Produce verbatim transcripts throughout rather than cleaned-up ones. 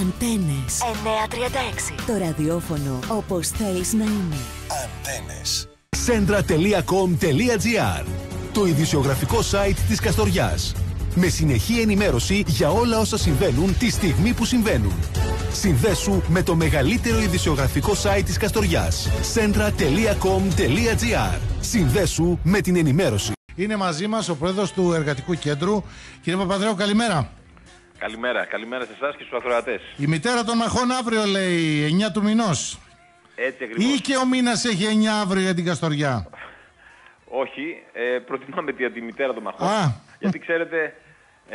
Αντένες εννιακόσια τριάντα έξι. Το ραδιόφωνο όπως θέλεις να είναι. Αντένες. Σέντρα τελεία κομ τελεία τζι άρ. Το ειδησιογραφικό site της Καστοριάς. Με συνεχή ενημέρωση για όλα όσα συμβαίνουν τη στιγμή που συμβαίνουν. Συνδέσου με το μεγαλύτερο ειδησιογραφικό site της Καστοριάς. σέντρα τελεία κομ τελεία τζι άρ. Συνδέσου με την ενημέρωση. Είναι μαζί μας ο πρόεδρος του Εργατικού Κέντρου. Κύριε Παπανδρέου, καλημέρα. Καλημέρα, καλημέρα σε εσάς και στους ακροατές. Η μητέρα των μαχών αύριο, λέει, εννιά του μηνός. Έτσι ακριβώς. Ή και ο μήνας έχει εννιά αύριο για την Καστοριά? Όχι, ε, προτιμάμε τη, τη μητέρα των μαχών. Α. Γιατί ξέρετε, ε,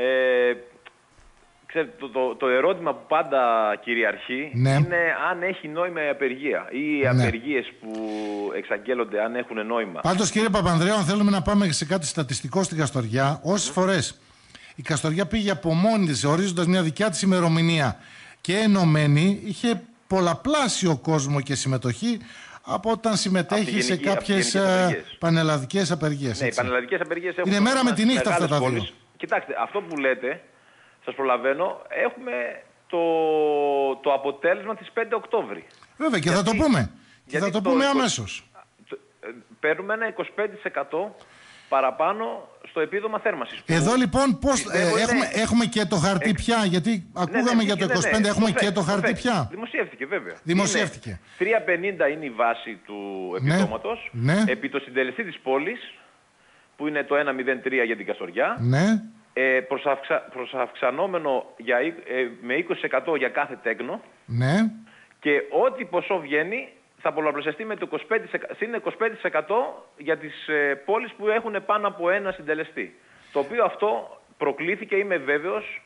ξέρετε το, το, το ερώτημα που πάντα κυριαρχεί, ναι, είναι αν έχει νόημα η απεργία ή οι ναι. απεργίες που εξαγγέλλονται αν έχουν νόημα. Πάντως, κύριε Παπανδρέου, αν θέλουμε να πάμε σε κάτι στατιστικό στην Καστοριά, όσες mm. φορές η Καστοριά πήγε από μόνη της, ορίζοντας μια δικιά της ημερομηνία και ενωμένη, είχε πολλαπλάσιο κόσμο και συμμετοχή από όταν συμμετέχει γενική, σε κάποιες ε, πανελλαδικές απεργίες. Ναι, οι πανελλαδικές απεργίες έχουν. Είναι μέρα με τη νύχτα αυτά τα δύο. Κοιτάξτε, αυτό που λέτε, σας προλαβαίνω, έχουμε το, το αποτέλεσμα της πέντε Οκτώβρη. Βέβαια, και γιατί, θα το πούμε. Και θα το, το πούμε το, αμέσως. Το, παίρνουμε ένα είκοσι πέντε τοις εκατό παραπάνω στο επίδομα θέρμανσης. Εδώ λοιπόν πώς, ε, είναι... έχουμε, έχουμε και το χαρτί Εξ... πια, γιατί ναι, ακούγαμε ναι, για το είκοσι πέντε, ναι, ναι, έχουμε το και το χαρτί το πια. Δημοσιεύτηκε βέβαια. Δημοσιεύτηκε. τρία πενήντα είναι η βάση του επιδόματος, ναι, ναι. επί το συντελεστή της πόλης, που είναι το ένα κόμμα μηδέν τρία για την Καστοριά, ναι. ε, προσαυξα... προσαυξανόμενο για, ε, με είκοσι τοις εκατό για κάθε τέκνο, ναι. και ό,τι ποσό βγαίνει θα πολλαπλασιαστεί με το είκοσι πέντε τοις εκατό, συν είκοσι πέντε τοις εκατό για τις ε, πόλεις που έχουν πάνω από ένα συντελεστή. Το οποίο αυτό προκλήθηκε, είμαι βέβαιος,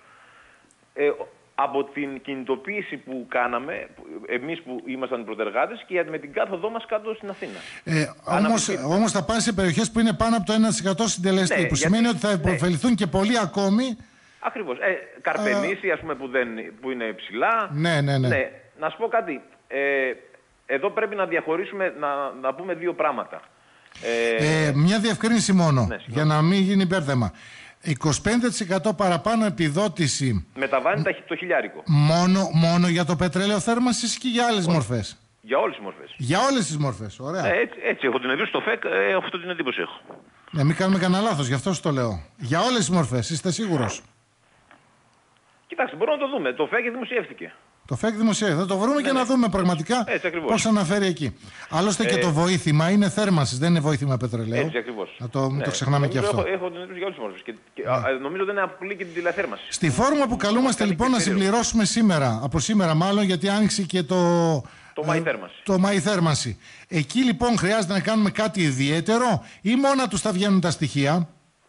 ε, από την κινητοποίηση που κάναμε, εμείς που ήμασταν προτεργάτες, και με την κάθοδό μας κάτω στην Αθήνα. Ε, όμως, όμως θα πάνε σε περιοχές που είναι πάνω από το ένα τοις εκατό συντελεστή, ναι, που γιατί, σημαίνει ότι θα υποφεληθούν ναι. και πολλοί ακόμη. Ακριβώς. Ε, Καρπενήσι, ας πούμε, που, δεν, που είναι ψηλά. Ναι, ναι, ναι. ναι. Να σου πω κάτι. Ε, εδώ πρέπει να διαχωρίσουμε, να, να πούμε δύο πράγματα. Ε, ε, μια διευκρίνηση μόνο, ναι, για να μην γίνει υπέρθεμα. είκοσι πέντε τοις εκατό παραπάνω επιδότηση μεταβάνει το χιλιάρικο. Μόνο, μόνο για το πετρέλαιο θέρμανσης και για άλλες μορφές? Για όλες τις μορφές. Για όλες τις μορφές, ωραία. Ε, έτσι, έτσι έχω την εντύπωση στο ΦΕΚ, ε, αυτό την εντύπωση έχω. Να μην κάνουμε κανένα λάθος, γι' αυτό σου το λέω. Για όλες τις μορφές, είστε σίγουρος? Κοιτάξτε, μπορούμε να το δούμε. Το ΦΕΚ δημοσιεύτηκε. Το ΦΕΚ δημοσιεύτηκε. Θα το βρούμε ναι, και ναι. να δούμε πραγματικά πώς αναφέρει εκεί. Άλλωστε ε, και το βοήθημα είναι θέρμανσης, δεν είναι βοήθημα πετρελαίου. Έτσι ακριβώς. Να το, ναι. το ξεχνάμε και αυτό. Έχω, έχω την εντύπωση για όλες τις μορφές. Και, και, ναι. Νομίζω δεν απολύει και την τηλεθέρμανση. Στη φόρμα που καλούμαστε λοιπόν να συμπληρώσουμε σήμερα, από σήμερα μάλλον, γιατί άνοιξε και το. Το Μάη θέρμανση. Το Μάη θέρμανση. Εκεί λοιπόν χρειάζεται να κάνουμε κάτι ιδιαίτερο ή μόνα τους θα βγαίνουν τα στοιχεία?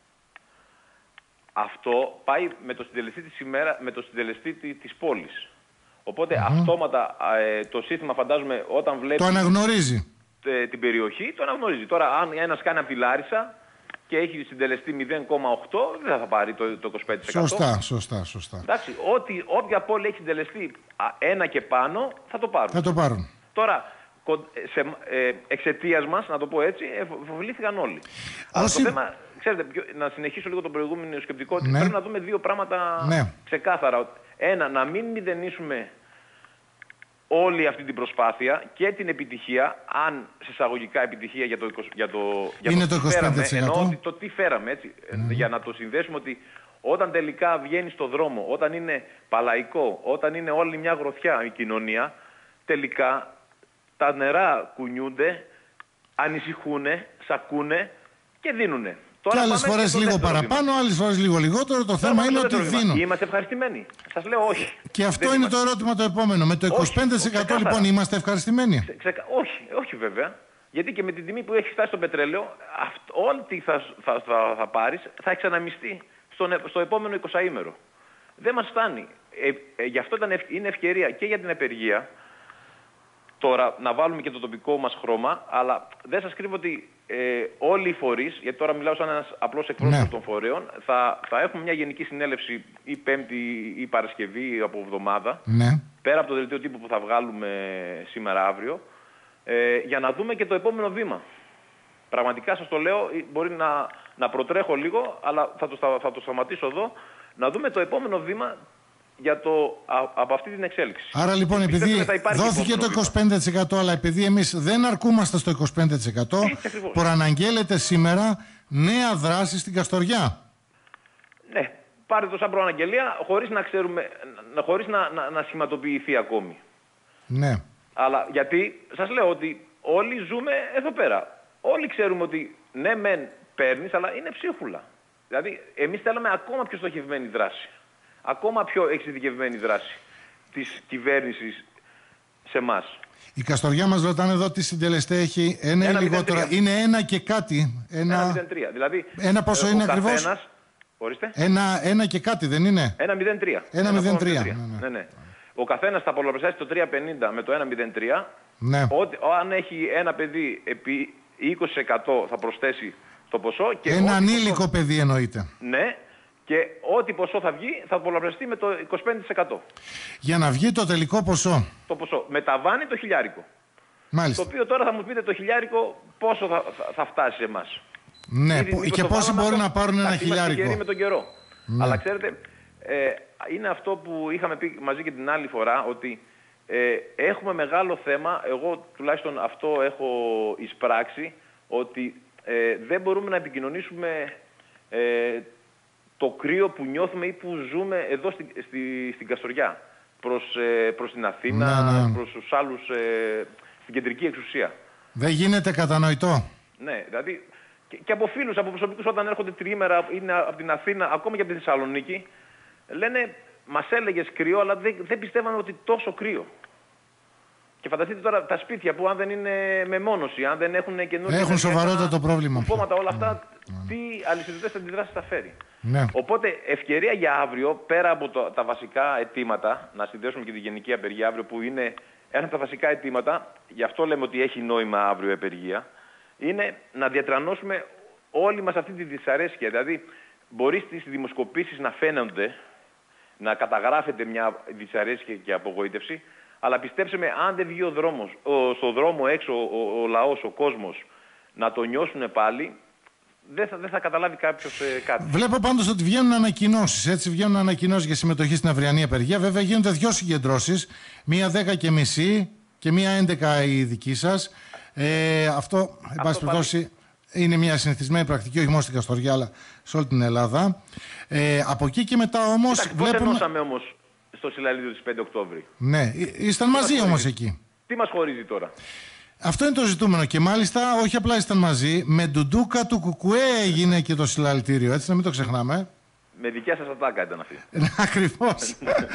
Αυτό πάει με το συντελεστή της, ημέρα, με το συντελεστή της πόλης. Οπότε mm-hmm. αυτόματα ε, το σύστημα, φαντάζομαι, όταν βλέπει. Το αναγνωρίζει. Ε, την περιοχή, το αναγνωρίζει. Τώρα, αν ένας κάνει από τη Λάρισα και έχει συντελεστεί μηδέν κόμμα οκτώ, δεν θα πάρει το, το είκοσι πέντε τοις εκατό. Σωστά, σωστά, σωστά. Εντάξει, ό,τι, όποια πόλη έχει συντελεστεί ένα και πάνω, θα το πάρουν. Θα το πάρουν. Τώρα, σε, ε, εξαιτίας μας, να το πω έτσι, φοβηθήκαν όλοι. Όσοι... Αλλά το θέμα, ξέρετε, πιο, να συνεχίσω λίγο το προηγούμενο σκεπτικό, ότι ναι. πρέπει να δούμε δύο πράγματα ναι. ξεκάθαρα. Ένα, να μην μηδενίσουμε όλη αυτή την προσπάθεια και την επιτυχία, αν σε εισαγωγικά επιτυχία για το, για το, για είναι το, το είκοσι πέντε τοις εκατό. Εννοώ το τι φέραμε, έτσι, mm. για να το συνδέσουμε ότι όταν τελικά βγαίνει στο δρόμο, όταν είναι παλαϊκό, όταν είναι όλη μια γροθιά η κοινωνία, τελικά τα νερά κουνιούνται, ανησυχούνε, σακούνε και δίνουνε. Και άλλες φορές λίγο παραπάνω, άλλες φορές λίγο λιγότερο. Το θέμα είναι ότι δίνουν. Είμαστε ευχαριστημένοι. Σας λέω όχι. Και αυτό είναι είμαστε... το ερώτημα το επόμενο. Με το είκοσι πέντε τοις εκατό όχι, λοιπόν είμαστε ευχαριστημένοι? Ξε, ξε, όχι, όχι βέβαια. Γιατί και με την τιμή που έχει φτάσει το πετρέλαιο, αυτό, ό,τι θα, θα, θα, θα πάρεις θα εξαναμιστεί στο, στο επόμενο εικοσαήμερο. Δεν μας φτάνει. Ε, ε, γι' αυτό ήταν, είναι ευκαιρία και για την απεργία. Τώρα να βάλουμε και το τοπικό μας χρώμα, αλλά δεν σας κρύβω ότι ε, όλοι οι φορείς, γιατί τώρα μιλάω σαν ένας απλός εκπρόσωπος ναι. των φορέων, θα, θα έχουμε μια γενική συνέλευση ή Πέμπτη ή Παρασκευή από εβδομάδα, ναι. πέρα από το δελτίο τύπου που θα βγάλουμε σήμερα αύριο, ε, για να δούμε και το επόμενο βήμα. Πραγματικά σας το λέω, μπορεί να, να προτρέχω λίγο, αλλά θα το, θα το σταματήσω εδώ, να δούμε το επόμενο βήμα για το, α, από αυτή την εξέλιξη. Άρα λοιπόν, επειδή δόθηκε το είκοσι πέντε τοις εκατό, αλλά επειδή εμείς δεν αρκούμαστε στο είκοσι πέντε τοις εκατό, προαναγγέλλεται σήμερα νέα δράση στην Καστοριά. Ναι, πάρτε το σαν προαναγγελία, χωρίς να ξέρουμε, χωρίς να, να, να σχηματοποιηθεί ακόμη. Ναι. Αλλά γιατί, σας λέω ότι όλοι ζούμε εδώ πέρα. Όλοι ξέρουμε ότι ναι μεν παίρνεις, αλλά είναι ψίχουλα. Δηλαδή, εμείς θέλαμε ακόμα πιο στοχευμένη δράση. Ακόμα πιο εξειδικευμένη δράση της κυβέρνησης σε εμάς. Η Καστοριά μας ρωτάνε εδώ τι συντελεστέ έχει. Ένα ή λιγότερο. Είναι ένα και κάτι. Ένα, ένα μηδέν τρία. Δηλαδή, ένα πόσο είναι ακριβώς? Καθένας, ορίστε. Ένα, ένα και κάτι δεν είναι? ένα μηδέν τρία. ένα μηδέν τρία. Ναι, ναι, ναι. Ο καθένας θα πολλαπλασιάσει το τρία πενήντα με το ένα μηδέν τρία. Ναι. Ότι, αν έχει ένα παιδί επί είκοσι τοις εκατό θα προσθέσει το ποσό. Και ένα ανήλικο ποσό... παιδί εννοείται. Ναι. Και ό,τι ποσό θα βγει θα πολλαπλασιαστεί με το είκοσι πέντε τοις εκατό. Για να βγει το τελικό ποσό. Το ποσό. Μεταβάνει το χιλιάρικο. Μάλιστα. Το οποίο τώρα θα μου πείτε το χιλιάρικο πόσο θα, θα, θα φτάσει σε εμάς. Ναι, Ήδη, και πόσοι μπορούν να πάρουν ένα χιλιάρικο. Με τον καιρό. Ναι. Αλλά ξέρετε, ε, είναι αυτό που είχαμε πει μαζί και την άλλη φορά, ότι ε, έχουμε μεγάλο θέμα, εγώ τουλάχιστον αυτό έχω εισπράξει, ότι ε, δεν μπορούμε να επικοινωνήσουμε ε, το κρύο που νιώθουμε ή που ζούμε εδώ στη, στη, στην Καστοριά προς, ε, προς την Αθήνα, ναι, ναι. προς τους άλλους, ε, στην κεντρική εξουσία. Δεν γίνεται κατανοητό. Ναι, δηλαδή και, και από φίλους, από προσωπικούς όταν έρχονται τριήμερα είναι από την Αθήνα, ακόμα και από τη Θεσσαλονίκη, λένε μας έλεγες κρύο, αλλά δεν, δεν πιστεύαμε ότι τόσο κρύο. Και φανταστείτε τώρα τα σπίτια που αν δεν είναι με μόνωση, αν δεν έχουν καινούργια... Έχουν σοβαρότατο πρόβλημα. Φώματα, όλα αυτά, mm. τι αλυσιδωτές αντιδράσεις θα φέρει. Ναι. Οπότε ευκαιρία για αύριο, πέρα από το, τα βασικά αιτήματα, να συνδέσουμε και τη γενική απεργία αύριο που είναι ένα από τα βασικά αιτήματα, γι' αυτό λέμε ότι έχει νόημα αύριο η απεργία, είναι να διατρανώσουμε όλοι μας αυτή τη δυσαρέσκεια. Δηλαδή, μπορεί στις δημοσκοπήσεις να φαίνονται, να καταγράφεται μια δυσαρέσκεια και απογοήτευση, αλλά πιστέψτε με, αν δεν βγει ο δρόμος, ο, στο δρόμο έξω ο, ο, ο λαός, ο κόσμος, να το νιώσουν πάλι, δεν θα, δεν θα καταλάβει κάποιος ε, κάτι. Βλέπω πάντως ότι βγαίνουν ανακοινώσεις, έτσι, βγαίνουν ανακοινώσεις για συμμετοχή στην αυριανή απεργία. Βέβαια γίνονται δυο συγκεντρώσεις, μία δέκα και μισή και μία έντεκα η δική σας. Ε, αυτό, εν πάση περιπτώσει, είναι μια συνηθισμένη πρακτική, όχι μόνο στην Καστοριά, αλλά σε όλη την Ελλάδα. Ε, από εκεί και μετά όμως... Κοιτάξτε, βλέπουμε... πώς ενώσαμε όμως στο συλλαλίδιο της πέντε Οκτώβρη. Ναι, ήσταν μαζί όμως εκεί. Τι μας χωρίζει τώρα? Αυτό είναι το ζητούμενο. Και μάλιστα όχι απλά ήσταν μαζί, με ντουντούκα του Κουκουέ έγινε και το συλλαλητήριο, έτσι, να μην το ξεχνάμε. Με δικιά σας ατάκα ήταν αυτή. Ακριβώς.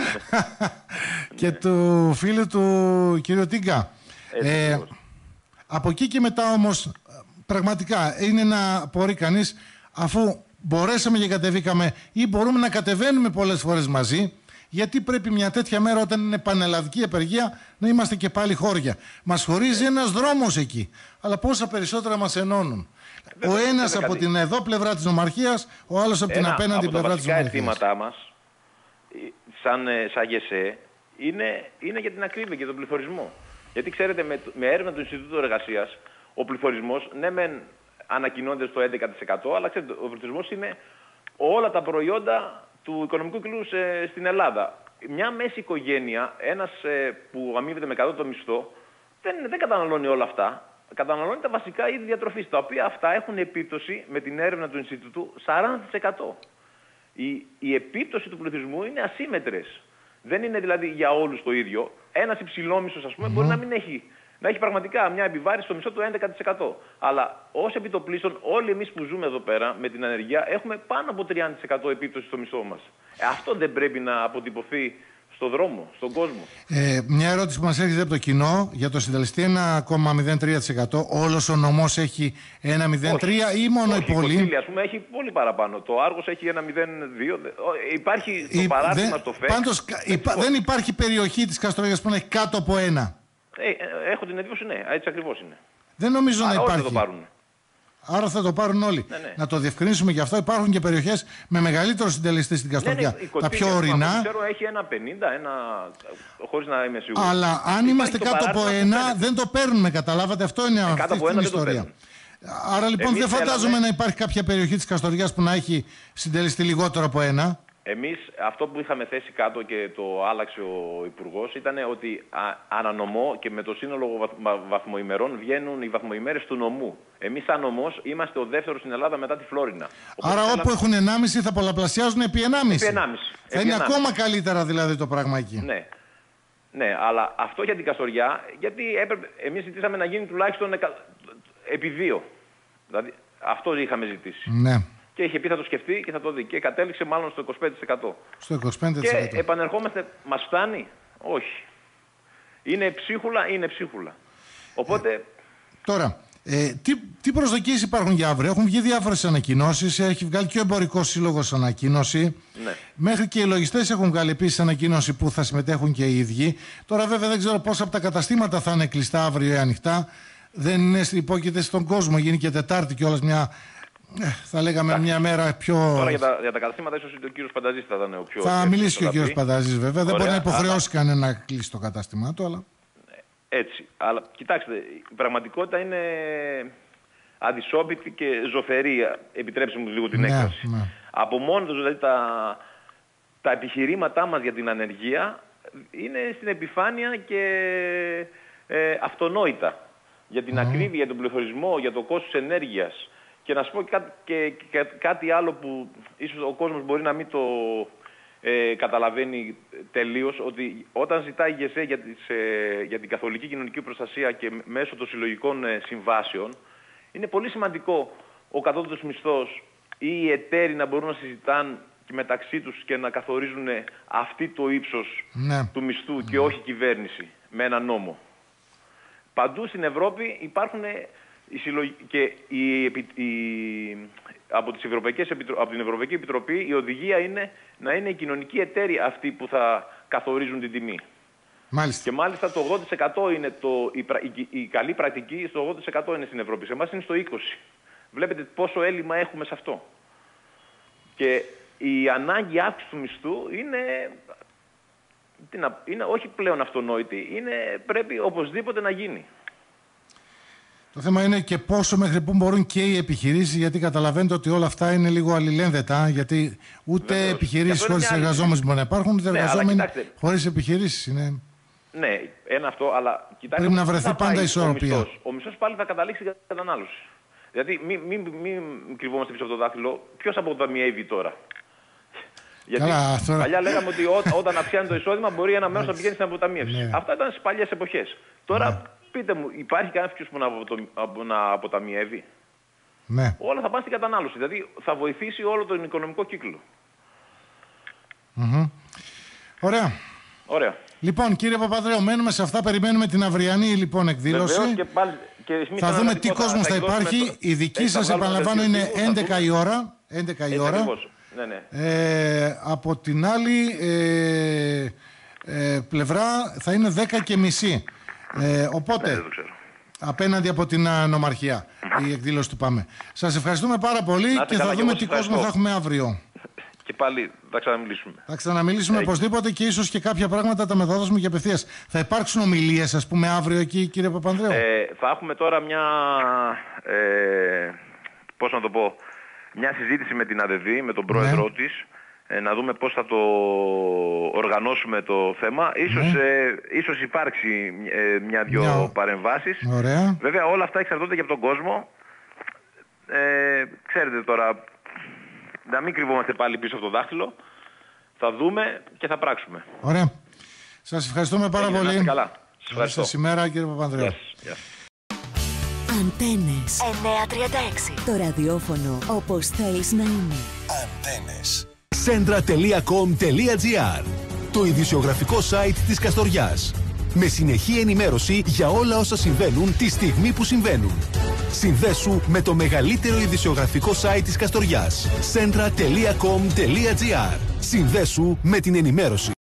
Και του φίλου του κύριου Τίγκα. Ε, από εκεί και μετά όμως, πραγματικά είναι να απορεί κανείς, αφού μπορέσαμε και κατεβήκαμε ή μπορούμε να κατεβαίνουμε πολλές φορές μαζί, γιατί πρέπει μια τέτοια μέρα όταν είναι πανελλαδική απεργία να είμαστε και πάλι χώρια. Μας χωρίζει ένας δρόμος εκεί, αλλά πόσα περισσότερα μας ενώνουν. Ο ένας από την εδώ πλευρά της νομαρχίας, ο άλλος από την απέναντι πλευρά της νομαρχίας. Ένα από τα βασικά αιτήματά μας, σαν, σαν ΓΕΣΕ, είναι, είναι για την ακρίβεια και τον πληθωρισμό. Γιατί ξέρετε, με, με έρευνα του Ινστιτούτου Εργασίας, ο πληθωρισμός, ναι μεν ανακοινώνεται στο έντεκα τοις εκατό, αλλά ξέρετε, ο πληθωρισμός είναι όλα τα προϊόντα του οικονομικού κύκλου στην Ελλάδα. Μια μέση οικογένεια, ένας ε, που αμείβεται με εκατό μισθό, δεν, δεν καταναλώνει όλα αυτά. Καταναλώνει τα βασικά είδη διατροφής, τα οποία αυτά έχουν επίπτωση με την έρευνα του Ινστιτούτου σαράντα τοις εκατό. Η, η επίπτωση του πληθυσμού είναι ασύμετρες. Δεν είναι δηλαδή για όλους το ίδιο. Ένας υψηλόμισθος, ας πούμε, mm. μπορεί να μην έχει, να έχει πραγματικά μια επιβάρηση στο μισθό του έντεκα τοις εκατό. Αλλά ως επιτοπλίστων, όλοι εμείς που ζούμε εδώ πέρα με την ανεργία έχουμε πάνω από τριάντα τοις εκατό επίπτωση στο μισθό μας. Ε, αυτό δεν πρέπει να αποτυπωθεί στον δρόμο, στον κόσμο. Ε, μια ερώτηση που μας έρχεται από το κοινό για το συντελεστή ένα κόμμα μηδέν τρία τοις εκατό. Όλος ο νομός έχει ένα κόμμα μηδέν τρία ή μόνο όχι, η πόλη? Η Κοσίλη, ας πούμε, έχει πολύ παραπάνω. Το Άργος έχει ένα κόμμα μηδέν δύο. Υπάρχει το παράδειγμα στο ΦΕΚ. Πάντως υπά, δεν υπάρχει περιοχή της Καστορίας που να έχει κάτω από ένα. Ε, έχω την εντύπωση, ναι, έτσι ακριβώς είναι. Δεν νομίζω Άρα να υπάρχει. Θα το πάρουν. Άρα θα το πάρουν όλοι. Ναι, ναι. Να το διευκρινίσουμε γι' αυτό. Υπάρχουν και περιοχές με μεγαλύτερο συντελεστή στην Καστοριά. Ναι, ναι, τα πιο ορεινά. Ξέρω έχει ένα πενήντα, ένα... χωρίς να είμαι σίγουρος. Αλλά αν είμαστε κάτω από ένα, δεν το παίρνουμε. Καταλάβατε, αυτό είναι ε, αυτή, αυτή την ιστορία. Άρα λοιπόν εμείς δεν φαντάζομαι θέλαμε... να υπάρχει κάποια περιοχή της Καστοριάς που να έχει συντελεστή λιγότερο από ένα. Εμείς αυτό που είχαμε θέσει κάτω και το άλλαξε ο Υπουργός ήταν ότι α, ανανομώ και με το σύνολο βαθ, βαθμοημερών βγαίνουν οι βαθμοημέρες του νομού. Εμείς σαν νομός είμαστε ο δεύτερος στην Ελλάδα μετά τη Φλόρινα. Άρα όπου θέλαμε... έχουν ενάμιση θα πολλαπλασιάζουν επί ενάμιση. Επί ενάμιση. Θα επί είναι ενάμιση. Ακόμα καλύτερα δηλαδή το πράγμα εκεί. Ναι. Ναι, αλλά αυτό για την Καστοριά, γιατί έπρεπε, εμείς ζητήσαμε να γίνει τουλάχιστον εκα, επί δύο. Δηλαδή αυτό είχαμε ζητήσει. Ναι. Και είχε πει θα το σκεφτεί και θα το δει. Και κατέληξε μάλλον στο είκοσι πέντε τοις εκατό. Στο είκοσι πέντε τοις εκατό. Και επανερχόμαστε, μας φτάνει? Όχι. Είναι ψίχουλα, είναι ψίχουλα. Οπότε... Ε, τώρα, ε, τι, τι προσδοκίες υπάρχουν για αύριο? Έχουν βγει διάφορες ανακοινώσεις, έχει βγάλει και ο Εμπορικός Σύλλογος ανακοίνωση. Ναι. Μέχρι και οι λογιστές έχουν βγάλει επίσης ανακοίνωση που θα συμμετέχουν και οι ίδιοι. Τώρα βέβαια δεν ξέρω πόσα από τα καταστήματα θα είναι κλειστά αύριο ή ανοιχτά. Δεν είναι υπόκειται στον κόσμο, γίνει και Τετάρτη κιόλας μια... Θα λέγαμε Ά, μια μέρα πιο. Τώρα για τα, για τα καταστήματα, ίσως ο κύριος Πανταζής θα ήταν ο πιο. Θα μιλήσει και ο κύριος Πανταζής, βέβαια. Ωραία, δεν μπορεί να υποχρεώσει αλλά... κανένα να κλείσει το κατάστημά του, αλλά. Έτσι. Αλλά κοιτάξτε, η πραγματικότητα είναι αδυσόπιτη και ζωφερή. Επιτρέψτε μου λίγο την ναι, έκφραση. Ναι. Από μόνο τους, δηλαδή, τα, τα επιχειρήματά μας για την ανεργία είναι στην επιφάνεια και ε, αυτονόητα. Για την mm. ακρίβεια, για τον πληθωρισμό, για το κόστος ενέργειας. Και να σου πω και κάτι, και, και κάτι άλλο που ίσως ο κόσμος μπορεί να μην το ε, καταλαβαίνει τελείως, ότι όταν ζητάει η ΓΕΣΕ για, τις, ε, για την καθολική κοινωνική προστασία και μέσω των συλλογικών ε, συμβάσεων, είναι πολύ σημαντικό ο κατώτατος μισθός ή οι εταίροι να μπορούν να συζητάνε και μεταξύ τους και να καθορίζουν αυτή το ύψος ναι. του μισθού ναι. και όχι η κυβέρνηση με ένα νόμο. Παντού στην Ευρώπη υπάρχουν... Η συλλογ... και η... Η... από, τις Ευρωπαϊκές Επιτρο... από την Ευρωπαϊκή Επιτροπή η οδηγία είναι να είναι οι κοινωνικοί εταίροι αυτοί που θα καθορίζουν την τιμή. Μάλιστα. Και μάλιστα το ογδόντα τοις εκατό είναι το... η... Πρα... Η... η καλή πρακτική, στο ογδόντα τοις εκατό είναι στην Ευρώπη. Σε εμάς είναι στο είκοσι τοις εκατό. Βλέπετε πόσο έλλειμμα έχουμε σε αυτό. Και η ανάγκη αύξηση του μισθού είναι... είναι όχι πλέον αυτονόητη, είναι... πρέπει οπωσδήποτε να γίνει. Το θέμα είναι και πόσο μέχρι πού μπορούν και οι επιχειρήσεις, γιατί καταλαβαίνετε ότι όλα αυτά είναι λίγο αλληλένδετα. Γιατί ούτε Βεβαίως. επιχειρήσεις χωρίς άλλη... εργαζόμενους μπορεί να υπάρχουν, ούτε ναι, εργαζόμενοι χωρίς επιχειρήσεις. Είναι... Ναι, ένα αυτό, αλλά κοιτάξτε. Πρέπει να βρεθεί πάντα ισορροπία. Ο, ο μισθός πάλι θα καταλήξει για κατανάλωση. Δηλαδή, μην μη, μη, μη κρυβόμαστε πίσω από το δάχτυλο. Ποιος αποταμιεύει τώρα? Γιατί Καλά, τώρα... παλιά λέγαμε ότι ό, όταν αυξάνει το εισόδημα μπορεί ένα μέρος να πηγαίνει στην αποταμίευση. Ναι. Αυτά ήταν στις παλιές εποχές. Τώρα. Ναι. Πείτε μου, υπάρχει κάποιος που να, απο, να αποταμιεύει? Ναι. Όλα θα πάνε στην κατανάλωση. Δηλαδή θα βοηθήσει όλο τον οικονομικό κύκλο. Mm-hmm. Ωραία. Ωραία. Λοιπόν, κύριε Παπανδρέου, μένουμε σε αυτά. Περιμένουμε την αυριανή λοιπόν εκδήλωση. Βεβαίως, και πάλι, και θα δούμε τι κόσμος θα, θα υπάρχει. Το... Η δική σας, επαναλαμβάνω, είναι έντεκα η ώρα. έντεκα η ώρα. Ναι, ναι. Ε, από την άλλη ε, ε, πλευρά θα είναι δέκα και μισή. Ε, οπότε, ναι, απέναντι από την νομαρχία, η εκδήλωση του Πάμε. Σας ευχαριστούμε πάρα πολύ και θα δούμε τι κόσμο θα έχουμε αύριο. Και πάλι θα ξαναμιλήσουμε. Θα ξαναμιλήσουμε οπωσδήποτε και ίσως και κάποια πράγματα τα μεταδώσουμε και απευθείας. Θα υπάρξουν ομιλίες, ας πούμε, αύριο εκεί, κύριε Παπανδρέου? Ε, θα έχουμε τώρα μια, ε, πώς να το πω, μια συζήτηση με την ΑΔΕΔ, με τον πρόεδρό ναι. της. Ε, να δούμε πώς θα το οργανώσουμε το θέμα. Ίσως, ναι. ε, ίσως υπάρξει ε, μια-δυο μια... παρεμβάσεις. Ωραία. Βέβαια όλα αυτά εξαρτώνται και από τον κόσμο. Ε, ξέρετε τώρα, να μην κρυβόμαστε πάλι πίσω από το δάχτυλο. Θα δούμε και θα πράξουμε. Ωραία. Σας ευχαριστούμε πάρα Έγινε, πολύ. Καλά. Σας ευχαριστώ. Σήμερα, κύριε Παπανδρέου. Yes, yes. Αντένες εννιακόσια τριάντα έξι. Το ραδιόφωνο όπως θέλεις να είναι. Αντένες. Σέντρα τελεία κομ τελεία τζι άρ. Το ειδησιογραφικό site της Καστοριάς. Με συνεχή ενημέρωση για όλα όσα συμβαίνουν τη στιγμή που συμβαίνουν. Συνδέσου με το μεγαλύτερο ειδησιογραφικό site της Καστοριάς. σέντρα τελεία κομ τελεία τζι άρ. Συνδέσου με την ενημέρωση.